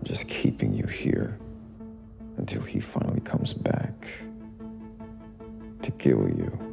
just keeping you here until he finally comes back to kill you.